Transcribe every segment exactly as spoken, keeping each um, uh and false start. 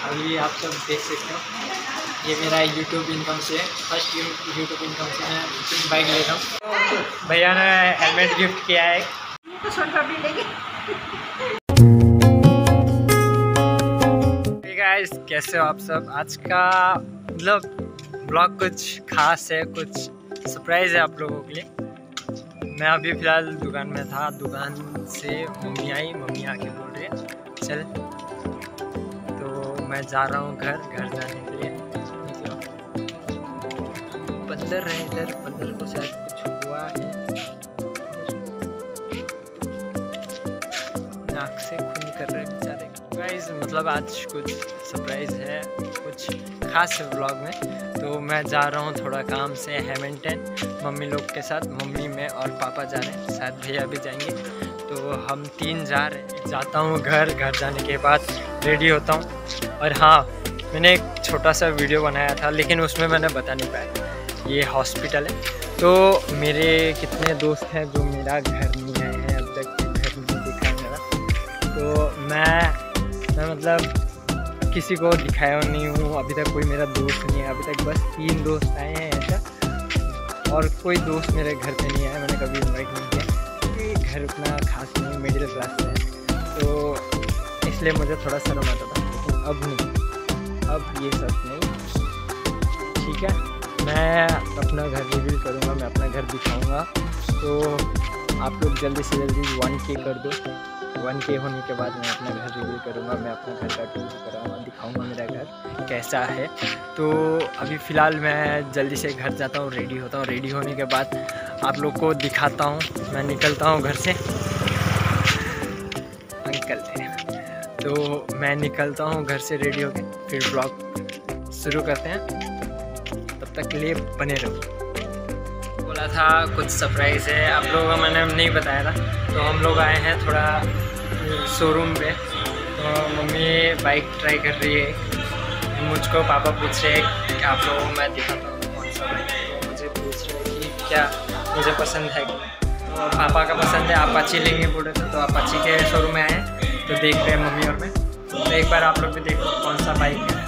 अभी आप सब देख सकते हो, ये मेरा यूट्यूब इनकम से फर्स्ट यूट्यूब इनकम से मैं बाइक ले रहा हूँ। भैया ने हेलमेट गिफ्ट किया है। हे गाइस, कैसे हो आप सब? आज का मतलब ब्लॉग कुछ खास है, कुछ सरप्राइज़ है आप लोगों के लिए। मैं अभी फ़िलहाल दुकान में था, दुकान से मम्मी आई, मम्मी आके बोल रही है चल, तो मैं जा रहा हूँ घर घर जाने के लिए। बंदर है इधर, बंदर को शायद कुछ हुआ है, नाक से खून कर रहे बेचारे। गाइस मतलब आज कुछ सरप्राइज़ है, कुछ खास है व्लॉग में। तो मैं जा रहा हूँ थोड़ा काम से हैमिल्टन मम्मी लोग के साथ। मम्मी मैं और पापा जा रहे हैं, शायद भैया भी जाएंगे। तो हम तीन जा रहे जाता हूँ घर। घर जाने के बाद रेडी होता हूँ। और हाँ, मैंने एक छोटा सा वीडियो बनाया था, लेकिन उसमें मैंने बता नहीं पाया। ये हॉस्पिटल है। तो मेरे कितने दोस्त हैं जो मेरा घर नहीं आए हैं, अब तक घर नहीं दिखा है मेरा। तो मैं मैं मतलब किसी को दिखाया नहीं हूँ अभी तक, कोई मेरा दोस्त नहीं है अभी तक। बस तीन दोस्त आए हैं ऐसा, और कोई दोस्त मेरे घर पे नहीं आया, मैंने कभी इन्वाइट नहीं किया क्योंकि घर उतना खास नहीं, मिडिल क्लास है। तो इसलिए मुझे थोड़ा शर्म आता था, लेकिन अब नहीं, अब ये सब नहीं। ठीक है, मैं अपना घर रिवील करूँगा, मैं अपना घर दिखाऊँगा। तो आप लोग जल्दी से जल्दी वन के कर दो। वन के होने के बाद मैं अपना घर रिव्यू करूँगा, मैं अपना घर का टूर कराऊँगा, दिखाऊँगा मेरा घर कैसा है। तो अभी फ़िलहाल मैं जल्दी से घर जाता हूँ, रेडी होता हूँ। रेडी होने के बाद आप लोग को दिखाता हूँ। मैं निकलता हूँ घर से, अंकल हैं। तो मैं निकलता हूँ घर से रेडी होके, फिर ब्लॉग शुरू करते हैं। तब तक के लिए बने रहो। बोला था कुछ सरप्राइज़ है, आप लोगों को मैंने नहीं बताया था। तो हम लोग आए हैं थोड़ा शोरूम पे। तो मम्मी बाइक ट्राई कर रही है, मुझको पापा पूछ रहे हैं कि आप लोगों को मैं दिखाता हूँ कौन सा बाइक। तो मुझे पूछ रहे हैं कि क्या मुझे पसंद है कि नहीं। तो पापा का पसंद है, अपाची लेंगे बोले थे। तो अपाची के शोरूम में आए हैं, तो देख रहे हैं मम्मी और मैं। तो एक बार आप लोग भी देखो कौन सा बाइक है।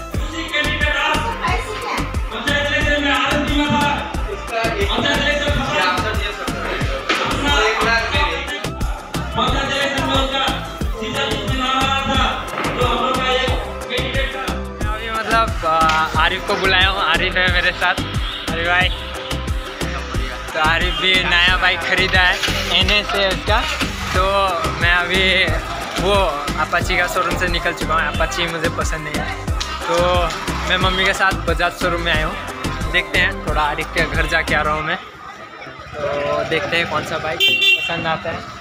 मतलब आरिफ को बुलाया हूँ, आरिफ है मेरे साथ। अरे भाई, तो आरिफ भी नया बाइक खरीदा है, एन एस है उसका। तो मैं अभी वो अपाची का शोरूम से निकल चुका हूँ। अपाची मुझे पसंद नहीं है, तो मैं मम्मी के साथ बजाज शोरूम में आया हूँ। देखते हैं, थोड़ा आरिफ के घर जाके आ रहा हूँ मैं। तो देखते हैं कौन सा बाइक पसंद आता है।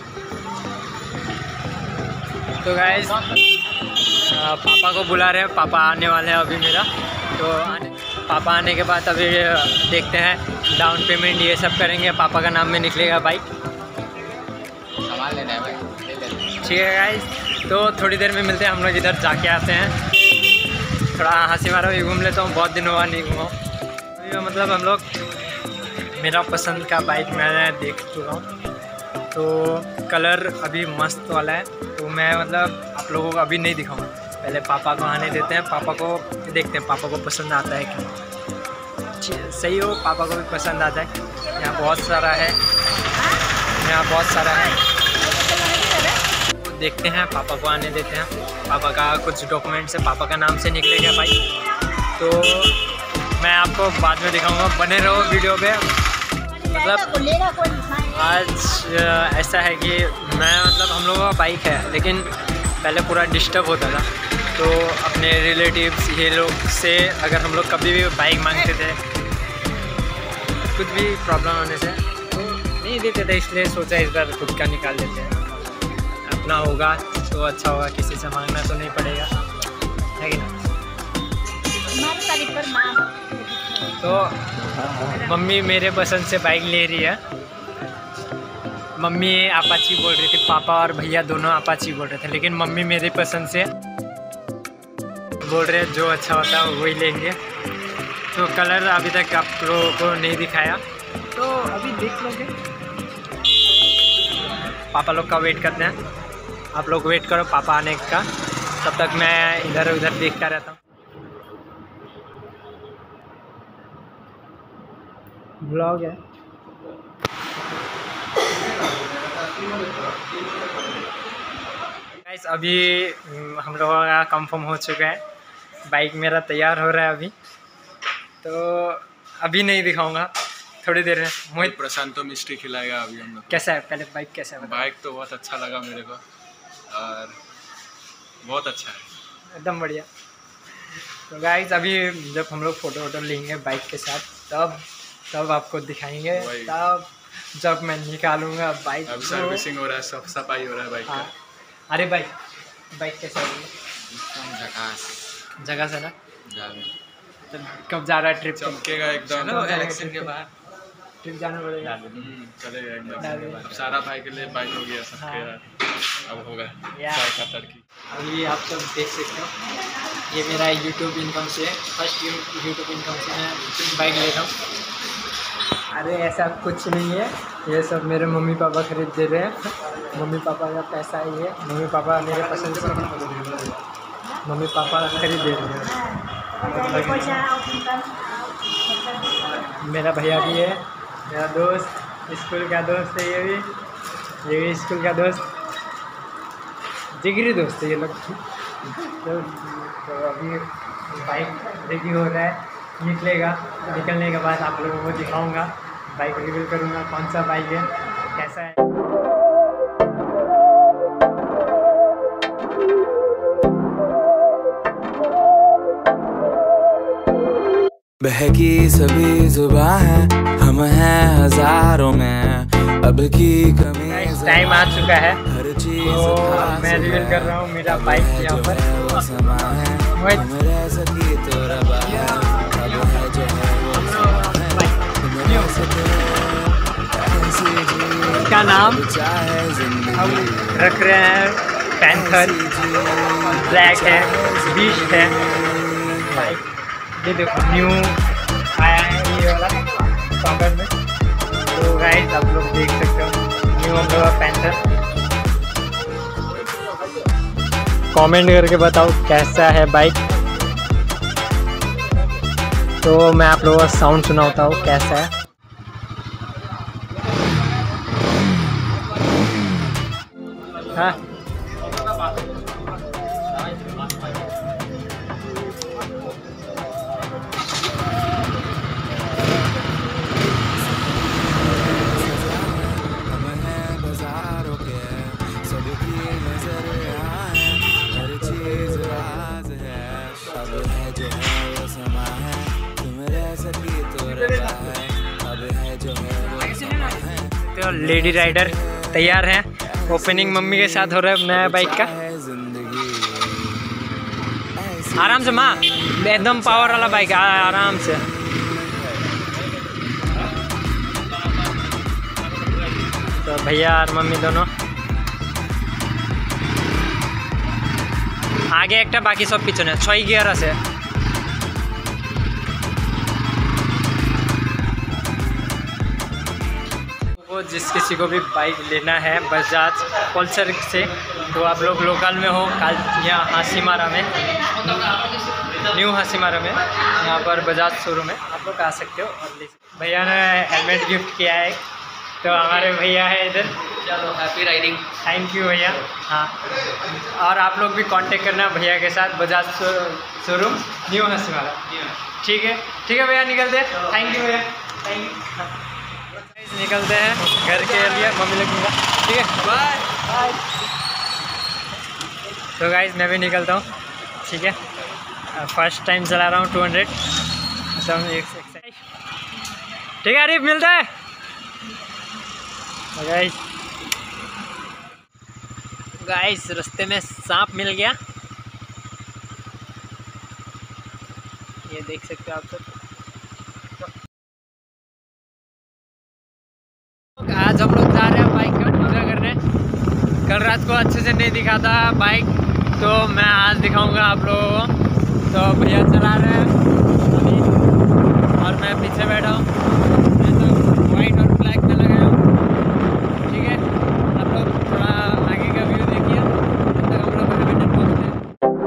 तो गाइस पापा को बुला रहे हैं, पापा आने वाले हैं अभी मेरा। तो आने पापा आने के बाद अभी देखते हैं, डाउन पेमेंट ये सब करेंगे, पापा का नाम में निकलेगा बाइक। सामान लेना है भाई, ले लेते हैं। ठीक है गाइस, तो थोड़ी देर में मिलते हैं। हम लोग इधर जाके आते हैं, थोड़ा हंसी मारा भी घूम लेता हूँ, बहुत दिन हुआ नहीं घूमा। अभी मतलब हम लोग, मेरा पसंद का बाइक मैं देख चुका हूँ। तो कलर अभी मस्त वाला है। तो मैं मतलब आप लोगों को अभी नहीं दिखाऊंगा, पहले पापा को आने देते हैं। पापा को देखते हैं पापा को पसंद आता है कि सही हो, पापा को भी पसंद आता है। यहाँ बहुत सारा है, यहाँ बहुत सारा है। तो देखते हैं, पापा को आने देते हैं। पापा का कुछ डॉक्यूमेंट्स है, पापा का नाम से निकलेगा बाइक। तो मैं आपको बाद में दिखाऊंगा, बने रहो वीडियो पे। मतलब आज ऐसा है कि मैं मतलब हम लोगों का बाइक है, लेकिन पहले पूरा डिस्टर्ब होता था। तो अपने रिलेटिव्स ये लोग से अगर हम लोग कभी भी बाइक मांगते थे, कुछ भी प्रॉब्लम होने से तो नहीं देते थे, इसलिए सोचा इस बार खुद का निकाल लेते हैं। अपना होगा तो अच्छा होगा, किसी से मांगना तो नहीं पड़ेगा, है कि ना। तो मम्मी मेरे पसंद से बाइक ले रही है। मम्मी अपाची बोल रही थी, पापा और भैया दोनों अपाची बोल रहे थे, लेकिन मम्मी मेरी पसंद से बोल रहे हैं जो अच्छा होता है वही लेंगे। तो कलर अभी तक आप लोगों को नहीं दिखाया, तो अभी देख लोगे। पापा लोग का वेट करते हैं, आप लोग वेट करो पापा आने का। तब तक मैं इधर उधर देखता रहता हूँ। ब्लॉग है। गाइस अभी हम लोगों का कंफर्म हो चुका है, बाइक मेरा तैयार हो रहा है अभी, तो अभी नहीं दिखाऊंगा, थोड़ी देर में। मोहित प्रशांतो मिस्ट्री खिलाएगा अभी हम लोग। कैसा है पहले बाइक कैसा है? बाइक तो बहुत अच्छा लगा मेरे को और बहुत अच्छा है, एकदम बढ़िया। तो गाइस अभी जब हम लोग फ़ोटो वोटो लेंगे बाइक के साथ तब तब आपको दिखाएंगे, तब जब मैं निकालूंगा बाइक। अब सर्विसिंग हो रहा है, सब सफाई हो रहा है बाइक का। अरे बाइक बाइक कैसा है? एकदम झकास जगह से ना। तो कब जा रहा है ट्रिप? चमकेगा एकदम। इलेक्शन के बाद ट्रिप जाना पड़ेगा। चलेगा एकदम। अब सारा भाई के लिए बाइक हो गया सबके, अब होगा तड़का तड़की। अभी आप सब देख सकते हो, ये मेरा यूट्यूब इनकम से फर्स्ट यूट्यूब इनकम से मैं बाइक ले रहा हूँ। अरे ऐसा कुछ नहीं है, ये सब मेरे मम्मी पापा खरीद दे रहे हैं। मम्मी पापा का पैसा ही है, मम्मी पापा मेरे पसंद से मम्मी पापा खरीद दे रहे हैं। मेरा भैया भी है, मेरा दोस्त, स्कूल का दोस्त है, ये भी ये भी स्कूल का दोस्त, जिगरी दोस्त है ये लोग। तो, तो अभी बाइक रेडी हो रहा है, निकलेगा, निकलने के बाद आप लोगों को दिखाऊंगा, बाइक रिवील करूंगा कौन सा बाइक है, कैसा है। बहकी सभी जुबां है, हम हैं हजारों में, अब की कमी टाइम आ चुका है, हर चीज तो मैं रिवील कर रहा हूँ मेरा बाइक यहाँ पर। रह सकी तो रबा है, अब है जो है वो इसका नाम हम रख रहे हैं पैंथर, ब्लैक है, बीस्ट है बाइक। ये देखो न्यू आया है ये वाला स्वागत में। तो गाइस आप लोग देख सकते हो न्यू हम लोग पैंथर। कमेंट करके बताओ कैसा है बाइक। तो मैं आप लोगों को साउंड सुनाता हूँ कैसा है। हाँ तो लेडी राइडर तैयार हैं, ओपनिंग मम्मी के साथ हो रहा है नया बाइक का। आराम से माँ, एकदम पावर वाला बाइक, आराम से। तो भैया और मम्मी दोनों आगे एक बाकी सब पिछने छः गियर আছে। वो जिस किसी को भी बाइक लेना है बजाज पल्सर से, तो आप लोग लोकल में हो काल यहाँ हासीमारा में, न्यू हासीमारा में, यहाँ पर बजाज शोरूम है, आप लोग आ सकते हो और ले सकते हो। भैया ने हेलमेट गिफ्ट किया है, तो हमारे भैया है इधर। चलो हैप्पी राइडिंग। थैंक यू भैया। हाँ, और आप लोग भी कांटेक्ट करना भैया के साथ, बजाज शोरूम न्यू हासीमारा। ठीक है ठीक है भैया, निकलते हैं। थैंक यू भैया, थैंक यू। निकलते हैं घर के लिए, मम्मी लोग। ठीक है, बाय बाय। तो गाइस मैं भी निकलता हूँ। ठीक है, फर्स्ट टाइम चला रहा हूँ टू हंड्रेड। ठीक है अरीफ, मिलता है गाइस। गाइस रास्ते में सांप मिल गया, ये देख सकते हो आप सब। आज हम लोग जा रहे हैं बाइक का पूजा करने। कल रात को अच्छे से नहीं दिखा था बाइक, तो मैं आज दिखाऊंगा आप लोगों को। तो भैया चला रहे हैं अभी और मैं पीछे बैठा हूँ। मैं तो वाइट और ब्लैक में लगाया हूँ। ठीक है, आप लोग थोड़ा आगे का व्यू देखिए, तब तक हम लोग हैमिल्टन पहुँचते हैं।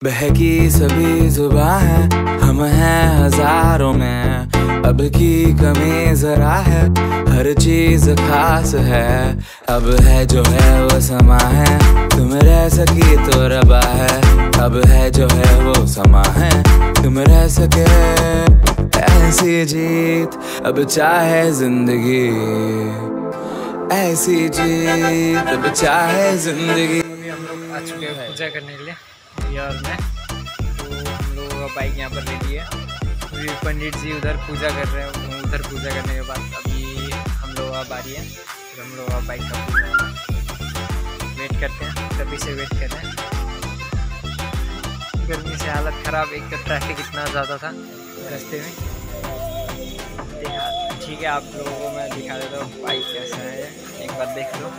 बहकी सभी जुबां है, हम हैं हजारों में। अब की कमी जरा है, हर चीज खास है। अब है जो है वो समा है, तुम रह सकी तो रबा है। अब है जो है वो समा है, तुम रह सके ऐसी जीत। अब चाहे जिंदगी ऐसी जीत, अब चाहे जिंदगी। अभी हम लोग आ चुके हैं पूजा करने के लिए, भैया और मैं। तो हम लोगों का बाइक यहाँ पर रेडी है। अभी पंडित जी उधर पूजा कर रहे हैं। उधर पूजा करने के बाद अभी हम लोगों का बारी है, फिर हम लोग का बाइक का पूजा है। वेट करते हैं, तभी से वेट कर रहे हैं। गर्मी से हालत ख़राब, एक तो ट्रैफिक इतना ज़्यादा था रास्ते में। देखा ठीक है, आप लोगों को मैं दिखा देता हूँ बाइक कैसा है, एक बार देख लो।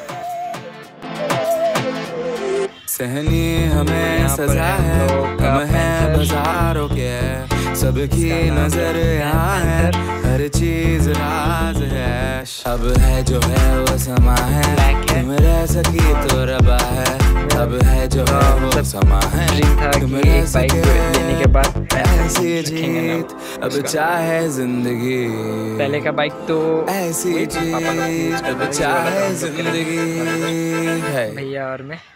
सहनी हमें सजा है, हम हैं बाजारों के, सबकी नजर यहाँ है, हर चीज राज है। अब है जो है वो समा है, तुम रह सकी तो रबा है। अब है जो है वो समा है, तुम रह सके लेने के बाद ऐसी जीत। अब चाहे जिंदगी पहले का बाइक तो ऐसी जीत, अब चाहे जिंदगी है। भैया और मैं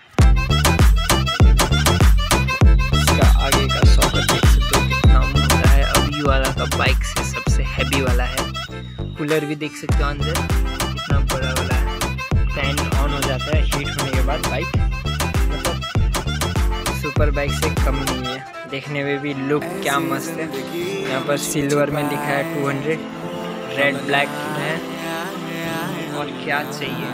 आगे का सॉकेट देख सकते हो कितना मोटा है। अभी वाला का बाइक से सबसे हैवी वाला है। कूलर भी देख सकते हो अंदर कितना बड़ा वाला है। फैन ऑन हो जाता है हीट होने के बाद। बाइक मतलब सुपर बाइक से कम नहीं है। देखने में भी लुक क्या मस्त है। यहाँ पर सिल्वर में लिखा है टू हंड्रेड, रेड ब्लैक है। और क्या चाहिए,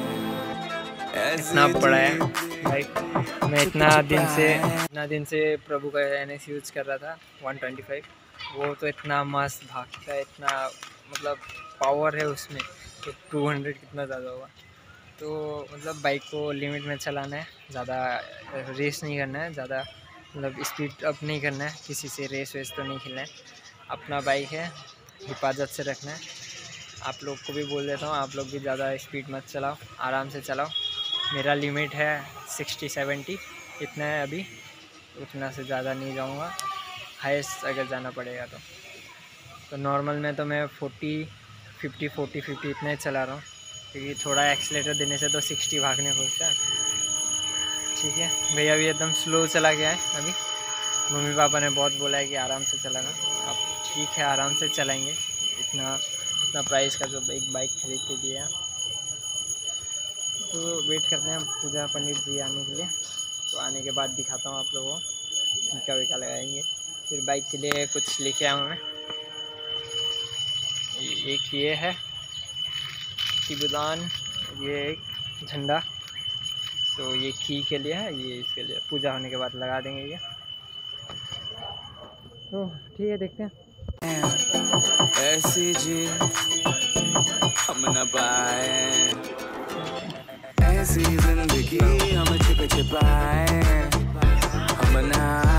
इतना बड़ा है बाइक। मैं इतना दिन से इतना दिन से प्रभु का एन एस यूज़ कर रहा था वन ट्वेंटी फाइव। वो तो इतना मस्त भागता है, इतना मतलब पावर है उसमें, तो टू हंड्रेड कितना ज़्यादा होगा। तो मतलब बाइक को लिमिट में चलाना है, ज़्यादा रेस नहीं करना है, ज़्यादा मतलब स्पीड अप नहीं करना है, किसी से रेस वेस तो नहीं खेलना है। अपना बाइक है, हिफाजत से रखना है। आप लोग को भी बोल देता हूँ, आप लोग भी ज़्यादा स्पीड मत चलाओ, आराम से चलाओ। मेरा लिमिट है सिक्सटी सेवेंटी, इतना है अभी, उतना से ज़्यादा नहीं जाऊँगा। हाईएस्ट अगर जाना पड़ेगा तो तो नॉर्मल में तो मैं फोर्टी फिफ्टी फोर्टी फिफ्टी इतना ही चला रहा हूँ, क्योंकि थोड़ा एक्सीलेटर देने से तो सिक्सटी भागने खोजता है। ठीक है, भैया भी एकदम स्लो चला गया है अभी। मम्मी पापा ने बहुत बोला है कि आराम से चलाना। अब ठीक है, आराम से चलाएँगे। इतना इतना प्राइस का जो एक बाइक खरीद के दिया, तो वेट करते हैं पूजा पंडित जी आने के लिए। तो आने के बाद दिखाता हूँ आप लोगों को, टीका वीका लगाएंगे। फिर बाइक के लिए कुछ लेके आऊँ मैं। एक ये है शिवदान, ये एक झंडा, तो ये की के लिए है, ये इसके लिए पूजा होने के बाद लगा देंगे ये। तो ठीक है, देखते हैं। ऐसी जी हम न पाए, ऐसी जिंदगी हम छिप छिपाए, हम ना